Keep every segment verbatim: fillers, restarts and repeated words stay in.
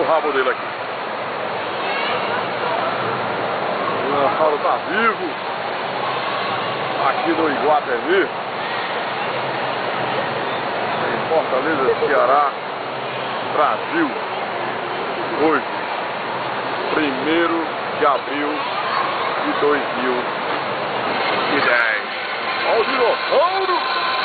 rabo dele aqui. O dinossauro tá vivo aqui no Iguatemi, em Fortaleza, Ceará, Brasil. Hoje, primeiro de abril de dois mil e dez. Olha o dinossauro!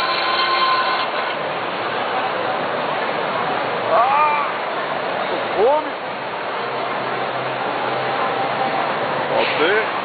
Ah! Com fome! Pode ser?